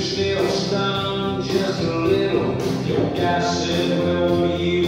still stung just a little. Your guy said, well, what do you